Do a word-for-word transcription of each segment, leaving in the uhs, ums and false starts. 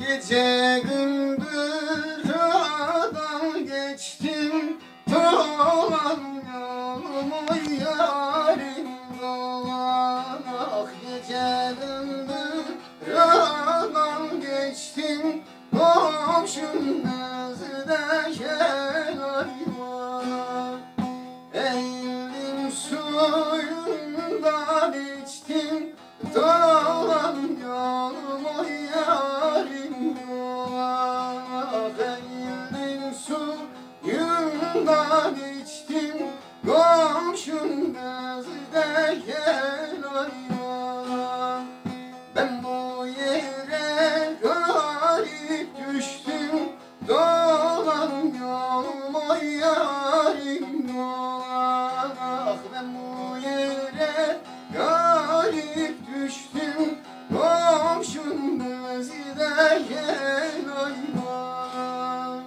Gece gındırgadan geçtim dolan yoluma yarim dolan. Ah gece gındırgadan geçtim komşum nezde hayvana. Eğildim suyundan içtim dolan yoluma yarim dolan. Eğildim suyundan içtim komşum nezde hayvana. Ben bu yere garip düştüm dolan yoluma yarim dolan. Ah ben bu yere garip düştüm komşum nezide gel ayvan.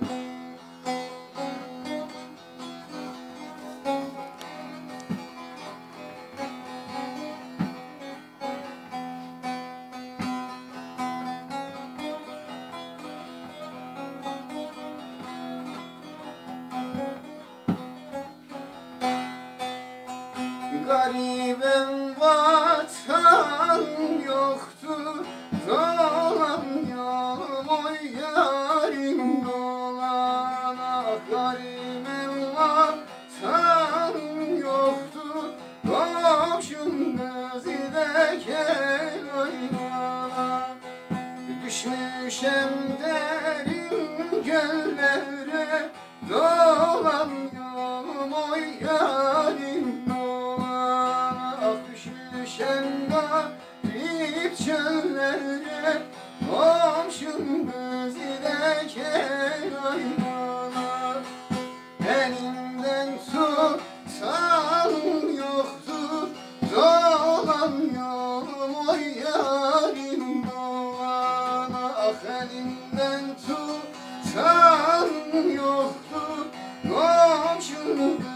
Garibim vatan yoktur dolan yolum oy yarim dolan. Ah garibim vatan yoktur komşum nezide gel oynana. Düşmüşem derin göllere dolan yolum oy yarim dolan. Düşen garip çöllere komşum nezide gel oynana. Elimden tutan yoktur dolan yolum oy yarim dolan. Ah elimden tutan yoktur komşum